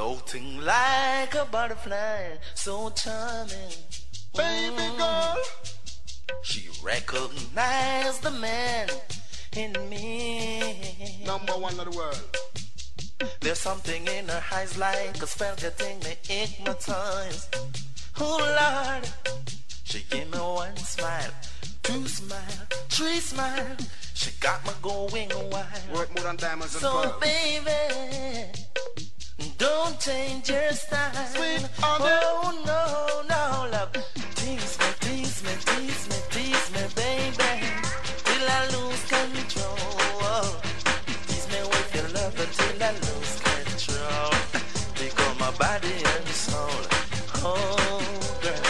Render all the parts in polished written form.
floating like a butterfly, so charming. Baby girl, she recognized the man in me. number one of the world. There's something in her eyes like a spell getting me hypnotized. Oh Lord, she gave me one smile, two smile, three smile. She got me going wild. Worth more than diamonds and So pearls. baby, don't change your style. Sweet oh no, no, love. Tease me, tease me, tease me, tease me, baby, till I lose control. Tease me with your love until I lose control. Become my body and soul. Oh, girl.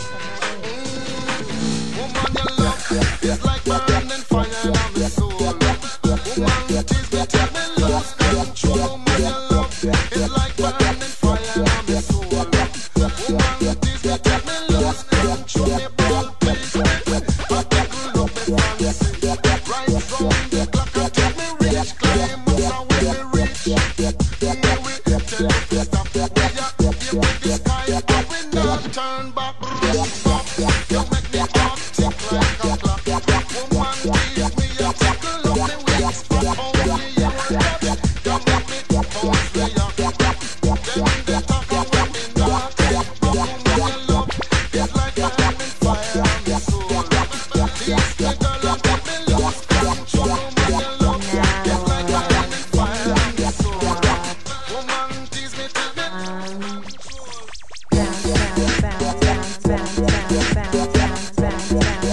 Woman, your love is like burning fire in my soul. Woman, tease me till me lose control. Woman, your love is like burning fire in my soul. Woman, tease me till me lose control. Me ball please me, I take a look me fancy. Right round the clock until me reach climax and when me reach, me we tell you to stop. We are here with the sky and we not turn back. You make me heart tick like a clock. Woman, give me a tickle of me wings. Only you and God, you make me bounce me up. Then they talk about me not take. But woman, your love is like burning fire on my soul. Tease me, girl, and make me lose control. Woman, your love is like burning fire on my soul. Woman, tease me till me lose control.